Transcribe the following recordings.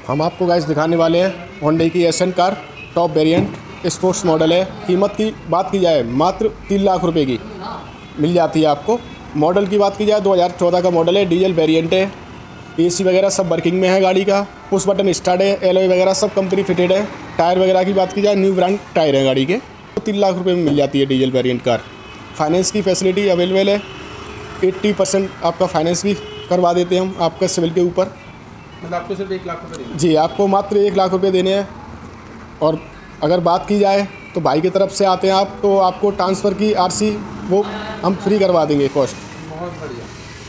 हम आपको गाइस दिखाने वाले हैं होंडा की Accent car top variant sports model है। कीमत की बात की जाए मात्र 3 लाख रुपए की मिल जाती है आपको। मॉडल की बात की जाए 2014 का मॉडल है, डीजल वेरिएंट है, एसी वगैरह सब वर्किंग में है गाड़ी का, पुश बटन स्टार्ट है, एलॉय वगैरह सब कंपनी फिटेड है। टायर वगैरह की बात की जाए न्यू ब्रांड टायर है गाड़ी के। 3 लाख रुपये में मिल जाती है डीजल वेरिएंट कार। फाइनेंस की फैसिलिटी अवेलेबल है, 80% आपका फाइनेंस भी करवा देते हैं हम आपका सिविल के ऊपर। मतलब आपको सिर्फ 1 लाख रुपये देने? जी, आपको मात्र 1 लाख रुपये देने हैं। और अगर बात की जाए तो भाई की तरफ से आते हैं आप, तो आपको ट्रांसफ़र की आरसी वो हम फ्री करवा देंगे कॉस्ट। बहुत बढ़िया।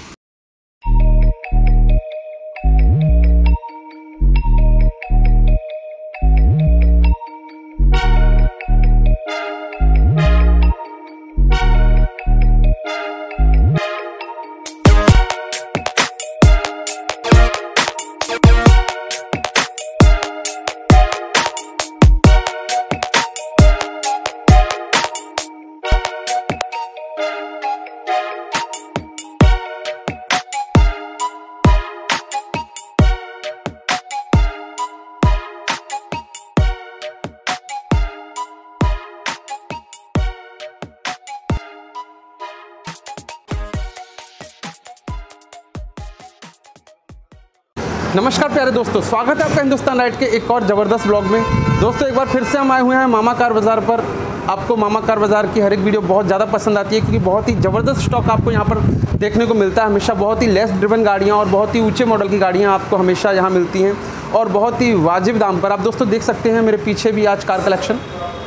नमस्कार प्यारे दोस्तों, स्वागत है आपका हिंदुस्तान राइड के एक और ज़बरदस्त ब्लॉग में। दोस्तों एक बार फिर से हम आए हुए हैं मामा कार बाज़ार पर। आपको मामा कार बाज़ार की हर एक वीडियो बहुत ज़्यादा पसंद आती है क्योंकि बहुत ही ज़बरदस्त स्टॉक आपको यहाँ पर देखने को मिलता है। हमेशा बहुत ही लेस ड्रिवन गाड़ियाँ और बहुत ही ऊँचे मॉडल की गाड़ियाँ आपको हमेशा यहाँ मिलती हैं और बहुत ही वाजिब दाम पर। आप दोस्तों देख सकते हैं मेरे पीछे भी आज कार कलेक्शन,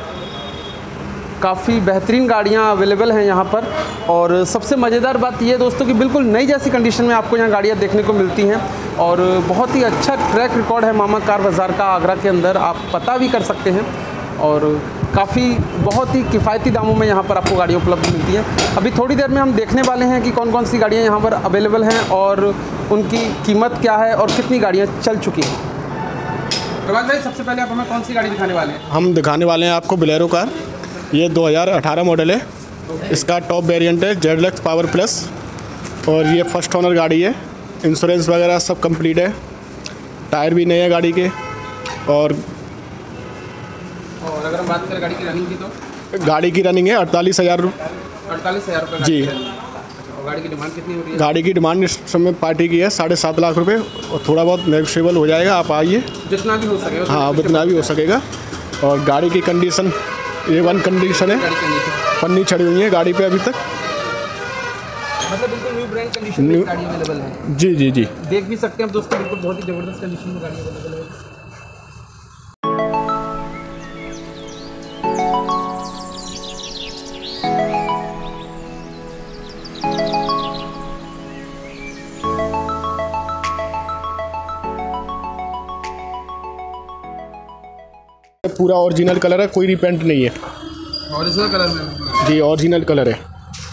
काफ़ी बेहतरीन गाड़ियाँ अवेलेबल हैं यहाँ पर। और सबसे मज़ेदार बात यह दोस्तों कि बिल्कुल नई जैसी कंडीशन में आपको यहाँ गाड़ियाँ देखने को मिलती हैं और बहुत ही अच्छा ट्रैक रिकॉर्ड है मामा कार बाज़ार का आगरा के अंदर, आप पता भी कर सकते हैं। और काफ़ी बहुत ही किफ़ायती दामों में यहाँ पर आपको गाड़ियाँ उपलब्ध मिलती हैं। अभी थोड़ी देर में हम देखने वाले हैं कि कौन कौन सी गाड़ियाँ यहाँ पर अवेलेबल हैं और उनकी कीमत क्या है और कितनी गाड़ियाँ चल चुकी हैं। प्रभात भाई, सबसे पहले आप हमें कौन सी गाड़ी दिखाने वाले हैं? हम दिखाने वाले हैं आपको बोलेरो कार। ये 2018 मॉडल है, इसका टॉप वेरिएंट है जेडलक्स पावर प्लस और ये फर्स्ट ओनर गाड़ी है। इंश्योरेंस वगैरह सब कंप्लीट है, टायर भी नए हैं गाड़ी के। और अगर हम बात करें गाड़ी की रनिंग की, तो गाड़ी की रनिंग है 48,000 रुपये जी। और गाड़ी की डिमांड कितनी हो रही है? गाड़ी की डिमांड इस समय पार्टी की है 7.5 लाख रुपए और थोड़ा बहुत नेगोशिएबल हो जाएगा, आप आइए। जितना भी हो सके। हाँ, उतना भी हो सकेगा। और गाड़ी की कंडीशन A1 कंडीशन है, पन्नी चढ़ी हुई है गाड़ी पे अभी तक। मतलब बिल्कुल न्यू ब्रांड कंडीशन में गाड़ी अवेलेबल है। जी जी जी, देख भी सकते हैं आप दोस्तों, बिल्कुल बहुत ही ज़बरदस्त कंडीशन में गाड़ी अवेलेबल है। पूरा ओरिजिनल कलर है, कोई रिपेंट नहीं है। ओरिजिनल कलर में? जी, ओरिजिनल कलर है।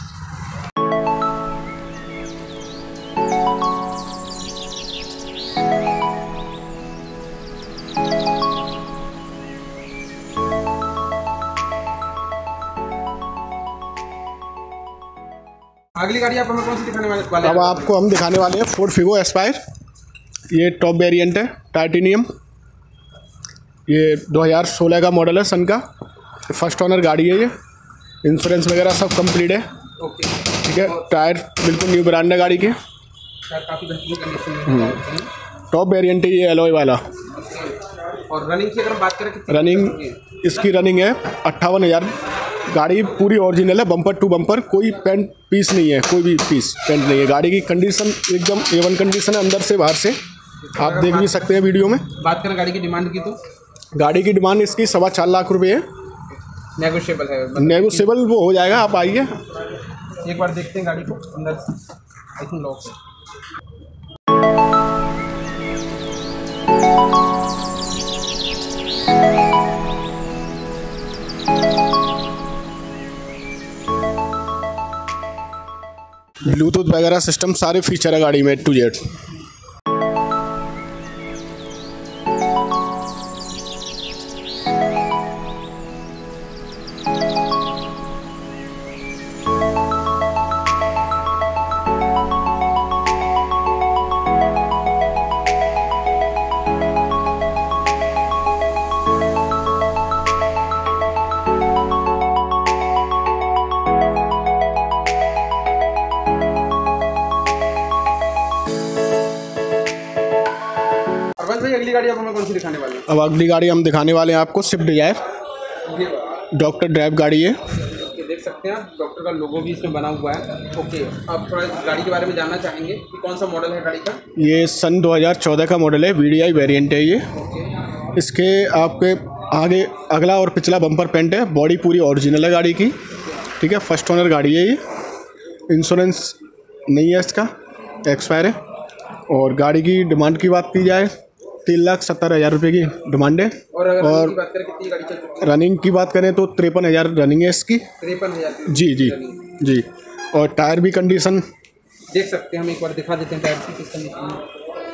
अगली गाड़ी आप हमें कौन सी दिखाने वाले हैं? अब आपको हम दिखाने वाले हैं फोर्ड फिगो एस्पायर। ये टॉप वेरिएंट है, टाइटेनियम। ये 2016 का मॉडल है, सन का। फर्स्ट ओनर गाड़ी है ये, इंश्योरेंस वगैरह सब कंप्लीट है। ओके, ठीक है। टायर बिल्कुल न्यू ब्रांड है गाड़ी के, काफ़ी बेहतरीन कंडीशन में है। टॉप वेरिएंट है ये, एलॉय वाला। और रनिंग की अगर हम बात करें, रनिंग इसकी रनिंग है 58,000। गाड़ी पूरी ओरिजिनल है, बम्पर टू बम्पर, कोई पेंट पीस नहीं है, कोई भी पीस पेंट नहीं है। गाड़ी की कंडीशन एकदम A1 कंडीशन है, अंदर से बाहर से आप देख भी सकते हैं वीडियो में। बात करें गाड़ी की डिमांड की, तो गाड़ी की डिमांड इसकी 4.25 लाख रुपये है। नेगोशिएबल है? नेगोशिएबल वो हो जाएगा, आप आइए एक बार देखते हैं गाड़ी को अंदर से। आई थिंक लॉक है। ब्लूटूथ वगैरह सिस्टम सारे फीचर है गाड़ी में A to Z। अरबाज भाई अगली गाड़ी आप हमें कौन सी दिखाने वाले हैं? अब अगली गाड़ी हम दिखाने वाले हैं आपको स्विफ्ट डिजायर डॉक्टर ड्राइव गाड़ी है। देख सकते हैं आप डॉक्टर का लोगो भी इसमें बना हुआ है। ओके, आप थोड़ा गाड़ी के बारे में जानना चाहेंगे कि कौन सा मॉडल है गाड़ी का? ये सन 2014 का मॉडल है, VDI वेरिएंट है ये। ओके, इसके आपके आगे अगला और पिछला बम्पर पेंट है, बॉडी पूरी ओरिजिनल है गाड़ी की। ठीक है, फर्स्ट ओनर गाड़ी है ये, इंश्योरेंस नहीं है इसका, एक्सपायर है। और गाड़ी की डिमांड की बात की जाए 3,70,000 रुपये की डिमांड है। और बात करें कितनी गाड़ी चल चुकी है? रनिंग की बात करें तो 53,000 रनिंग है इसकी। 53,000? जी जी जी। और टायर भी कंडीशन देख सकते हैं, हम एक बार दिखा देते हैं टायर की किस कंडीशन में।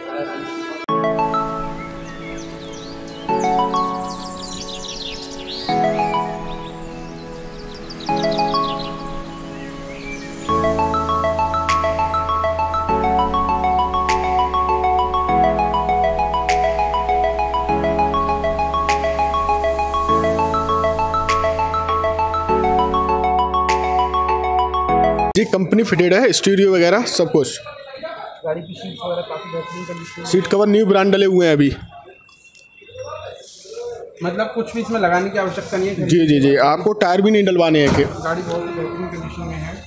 जी कंपनी फिटेड है, स्टीरियो वगैरह सब कुछ। गाड़ी की सीट्स वगैरह काफ़ी बेहतरीन condition, seat cover new brand डले हुए हैं अभी, मतलब कुछ भी इसमें लगाने की आवश्यकता नहीं है। जी जी जी, आपको टायर भी नहीं डलवाने हैं। गाड़ी बहुत बेहतरीन कंडीशन में है।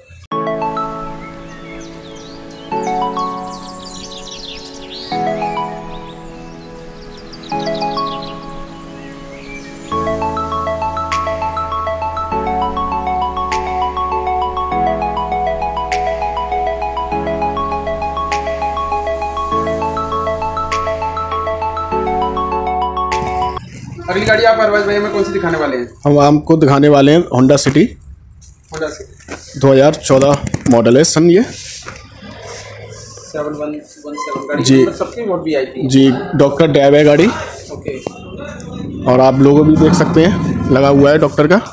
अगली गाड़ी आप अरबाज भाई हमें कौन सी दिखाने वाले हैं? हम आपको दिखाने वाले हैं Honda City. Honda City 2014 model है सन ये। 7117 गाड़ी जी सबकी बहुत VIP जी, डॉक्टर ड्राइव है गाड़ी। ओके, और आप लोगो भी देख सकते हैं लगा हुआ है डॉक्टर का।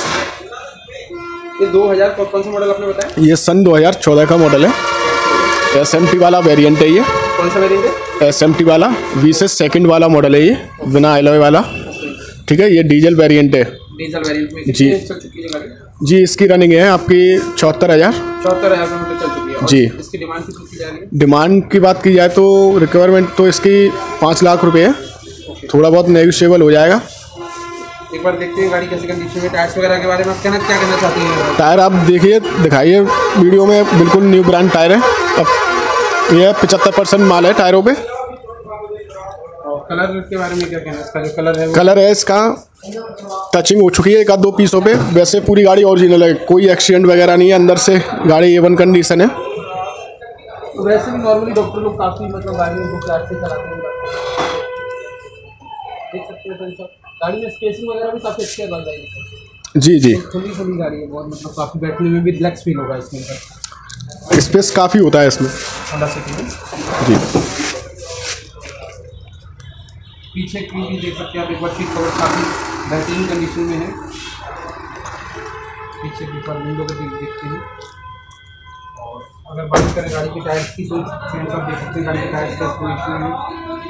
ये 2000 कौन सा मॉडल आपने बताया? ये सन 2014 का मॉडल है, SMT वाला वेरिएंट है ये। कौन सा वेरिएंट है? SMT वाला, V6 सेकंड वाला मॉडल है ये, बिना एलॉय वाला। ठीक है, ये डीजल वेरिएंट है। डीजल वेरिएंट में जी कितनी चल चुकी है गाड़ी? जी, इसकी रनिंग है आपकी 74,000। 74,000 किलोमीटर चल चुकी है। जी। इसकी डिमांड कितनी की जा रही है? डिमांड की बात की जाए तो रिक्वायरमेंट तो इसकी 5 लाख रुपए है, थोड़ा बहुत नेगोशिएबल हो जाएगा। एक बार देखते हैं गाड़ी कैसी कंडीशन में। टायर्स वगैरह के बारे में आप क्या कहना चाहती हैं? टायर आप देखिए, दिखाइए वीडियो में, बिल्कुल न्यू ब्रांड टायर है। अब ये 75% माल है टायरों पे। और कलर के बारे में क्या कहना है? इसका जो कलर है कलर है इसका टचिंग हो चुकी है एक आध दो पीसों पे, वैसे पूरी गाड़ी ओरिजिनल है, कोई एक्सीडेंट वगैरह नहीं है, अंदर से गाड़ी A1 कंडीशन है। तो वैसे भी नॉर्मली डॉक्टर लोग काफ़ी मतलब गाड़ियों को प्यार से चलाते हैं। देख सकते हैं सर, गाड़ी में स्पेसिंग वगैरह भी काफ़ी अच्छी है गाड़ी। जी जी, खुली खुली गाड़ी है बहुत, मतलब काफ़ी बैठने में भी रिलैक्स फील होगा इसके अंदर। स्पेस काफ़ी होता है इसमें। होंडा सिटी में जी, पीछे की भी देख सकते हैं आप, एक बार सीट कवर काफ़ी बेहतरीन कंडीशन में है। पीछे के ऊपर विंडो को देखते हैं। और अगर बात करें गाड़ी के टायर्स की तो सब देख सकते हैं गाड़ी के टायर्स का कंडीशन है।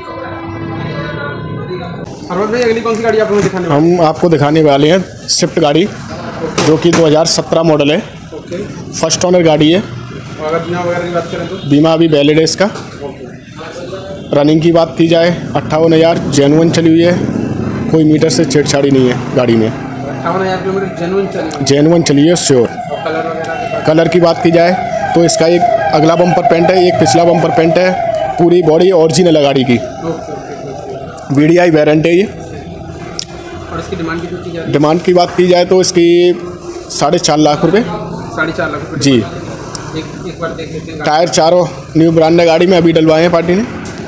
अरबाज भाई अगली कौन सी गाड़ी आप हमें दिखाने वाले हैं? हम आपको दिखाने वाले हैं स्विफ्ट गाड़ी, जो कि 2017 मॉडल है। ओके, फर्स्ट ओनर गाड़ी है। और अगर बीमा वगैरह की बात करें तो? बीमा अभी वैलिड है इसका। रनिंग की बात की जाए 58,000 जेनुइन चली हुई है, कोई मीटर से छेड़छाड़ी नहीं है गाड़ी में। 58,000 किलोमीटर जेनुइन चली है श्योर। और कलर वगैरह? कलर की बात की जाए तो इसका एक अगला बम्पर पेंट है, एक पिछला बम्पर पेंट है, पूरी बॉडी ओरिजिनल है गाड़ी की। VDI वेरिएंट है ये। और इसकी डिमांड कितनी की जा रही है? डिमांड की बात की जाए तो इसकी 4.5 लाख रुपए। 4.5 लाख रुपये जी। एक बार देख लेते हैं। टायर चारों न्यू ब्रांड है गाड़ी में, अभी डलवाए हैं पार्टी ने।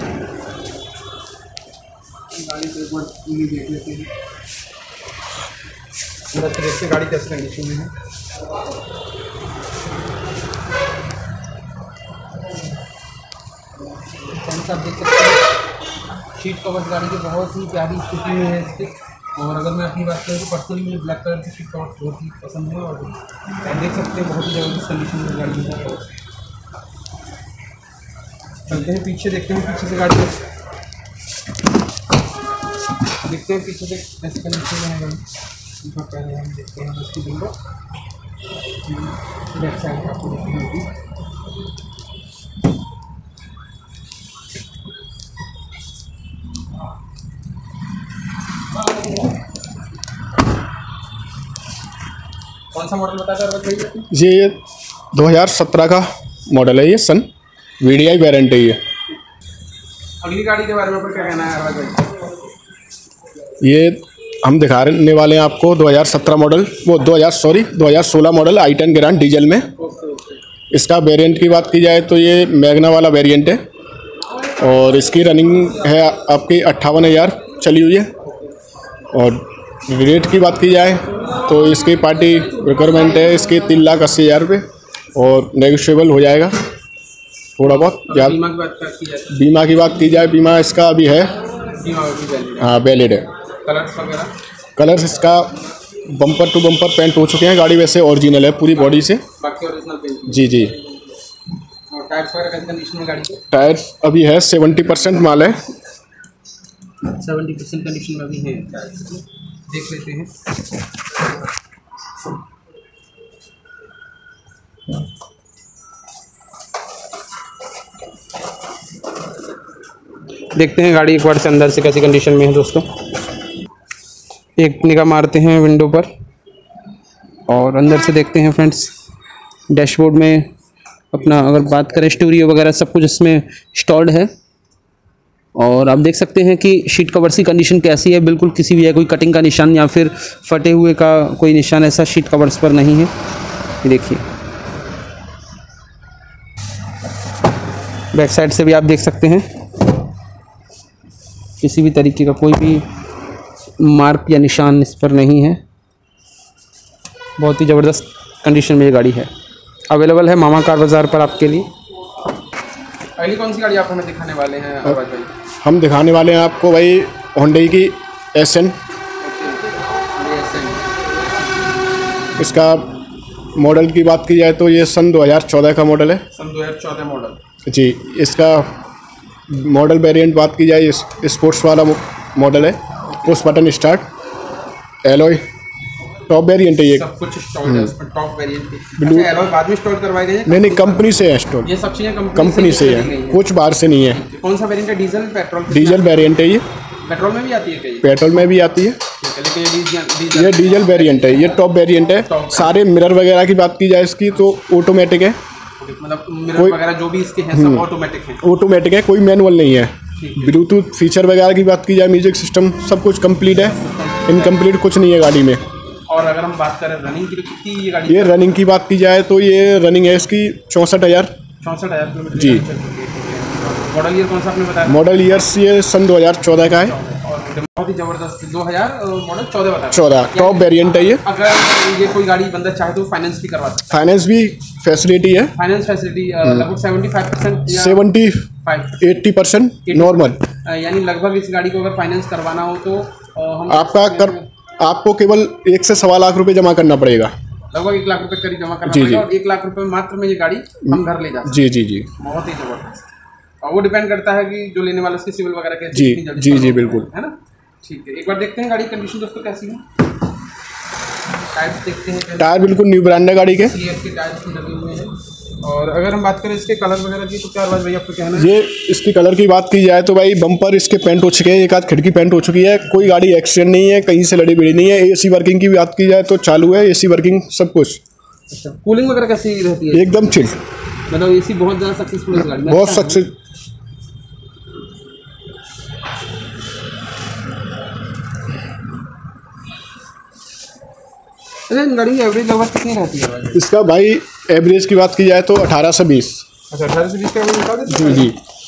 गाड़ी को एक बार पूरी देख लेते हैं। अंदर से देखते हैं गाड़ी कैसी कंडीशन में है। आप देख सकते हैं सीट कवर गाड़ी की बहुत ही प्यारी स्थिति में है इसकी। और अगर मैं अपनी बात करूँ तो पर्सनली मुझे ब्लैक कलर की सीट कवर बहुत ही पसंद है। और देख सकते हैं बहुत ही ज़बरदस्त कंडीशन में गाड़ी है। चलते हैं पीछे, देखते हैं पीछे से गाड़ी देखते हैं पीछे से कैसी कंडीशन में है गाड़ी। पहले हम देखते हैं उसकी विंडो, लेफ्ट साइड आपको देखनी होगी। कौन सा मॉडल बता रहे हैं? ये 2017 का मॉडल है, ये सन VDI वेरिएंट है ये। अगली गाड़ी के बारे में क्या कहना है अरबाज भाई? ये हम दिखाने वाले हैं आपको 2017 मॉडल, वो 2016 मॉडल i10 ग्रैंड डीजल में। इसका वेरिएंट की बात की जाए तो ये मैग्ना वाला वेरिएंट है और इसकी रनिंग है आपकी 58,000 चली हुई है। और रेट की बात की जाए तो इसकी पार्टी रिक्वायरमेंट है इसकी 3,80,000 रुपये और नेगोशिएबल हो जाएगा थोड़ा बहुत। बीमा की बात की जाए, बीमा इसका अभी है, हाँ वैलिड है। कलर्स इसका बम्पर टू बम्पर पेंट हो चुके हैं, गाड़ी वैसे ओरिजिनल है पूरी बॉडी से। बाकी ओरिजिनल पेंट। जी जी। और टायर्स वगैरह कैसी कंडीशन में गाड़ी के? टायर्स अभी है 70% माल है। 70% कंडीशन में अभी है टायर्स, देख लेते हैं। देखते हैं गाड़ी एक बार से अंदर से कैसी कंडीशन में है दोस्तों। एक निगाह मारते हैं विंडो पर और अंदर से देखते हैं फ्रेंड्स। डैशबोर्ड में अपना अगर बात करें स्टूडियो वगैरह सब कुछ इसमें इंस्टॉल्ड है। और आप देख सकते हैं कि शीट कवर्स की कंडीशन कैसी है, बिल्कुल किसी भी है कोई कटिंग का निशान या फिर फटे हुए का कोई निशान ऐसा शीट कवर्स पर नहीं है। ये देखिए बैक साइड से भी आप देख सकते हैं किसी भी तरीके का कोई भी मार्क या निशान इस पर नहीं है। बहुत ही ज़बरदस्त कंडीशन में ये गाड़ी है। अवेलेबल है मामा कार बाज़ार पर आपके लिए। अगली कौन सी गाड़ी आप हमें दिखाने वाले हैं अरबाज भाई? हम दिखाने वाले हैं आपको भाई होंडा की SN। इसका मॉडल की बात की जाए तो ये सन 2014 का मॉडल है। सन 2014 मॉडल जी। इसका मॉडल वेरिएंट बात की जाए स्पोर्ट्स वाला मॉडल है, push button start, alloy top variant है ये। सब कुछ इंस्टॉल्ड है उसमें, टॉप वेरिएंट है। एलॉय बाद में इंस्टॉल करवाई गई है? नहीं कंपनी से है इंस्टॉल, ये सब चीज़ें कंपनी से है, कुछ बाहर से नहीं है। कौन सा वेरिएंट है? Diesel petrol? डीजल वेरिएंट है ये। पेट्रोल में भी आती है क्या? पेट्रोल में भी आती है। ये डीजल वेरिएंट है, ये टॉप वेरिएंट है। सारे मिरर वगैरह की बात की जाए इसकी तो ऑटोमेटिक है, मतलब मिरर वगैरह जो भी इसके हैं सब ऑटोमेटिक है। ऑटोमेटिक है, कोई मैनुअल नहीं है। ब्लूटूथ फीचर वगैरह की बात की जाए, म्यूजिक सिस्टम सब कुछ कंप्लीट है, इनकम्प्लीट कुछ नहीं है गाड़ी में। और अगर हम बात करें रनिंग की तो कितनी ये गाड़ी? ये रनिंग की बात की जाए तो ये रनिंग है इसकी 64,000 किलोमीटर जी। मॉडल ईयर कौन सा आपने बताया? मॉडल ईयर्स ये सन 2014 का है। और बहुत ही ज़बरदस्त 2000 मॉडल 14 बताया। 14 टॉप वेरिएंट है ये। अगर ये कोई गाड़ी बंदा चाहे तो फाइनेंस भी करवा सकता है? फाइनेंस भी फैसिलिटी है। फाइनेंस फैसिलिटी लगभग 75% 80% नॉर्मल, यानी लगभग इस गाड़ी को अगर फाइनेंस करवाना हो तो हम आपको केवल 1 से सवा लाख रुपए जमा करना पड़ेगा। लगभग 1 लाख रुपए करीब जमा करना जी, पड़ेगा। जी। और 1 लाख रुपए मात्र में ये गाड़ी हम घर ले जा सकते हैं। जी जी जी। बहुत ही ज़बरदस्त। और वो डिपेंड करता है कि जो लेने वाला उसकी सिविल वगैरह कैसी जी कितनी जल्दी जी solve जी होती बिल्कुल। है ना। ठीक है, एक बार देखते हैं गाड़ी की कंडीशन दोस्तों कैसी है। टायर्स देखते हैं। टायर बिल्कुल न्यू ब्रांड है गाड़ी के। सीएफ के टायर्स लगे हुए हैं। और अगर हम बात करें इसके कलर वगैरह की तो क्या बात भाई आपको कहना है? ये इसकी कलर की बात की जाए तो भाई बम्पर इसके पेंट हो चुके हैं, एक आध खिड़की पेंट हो चुकी है, कोई गाड़ी एक्सीडेंट नहीं है, कहीं से लड़ी बिड़ी नहीं है। एसी वर्किंग की बात की जाए तो चालू है, एसी वर्किंग सब कुछ। अच्छा, कूलिंग वगैरह कैसी रहती है? एकदम चिल, मतलब एसी बहुत ज़्यादा सक्सेसफुल है गाड़ी में। बहुत सक्सेस। अरे गाड़ी की एवरेज लगभग कितनी रहती है भाई? इसका भाई एवरेज की बात की जाए तो 18 से 20। अच्छा, 18 से 20 का एवरेज बता दें? जी जी।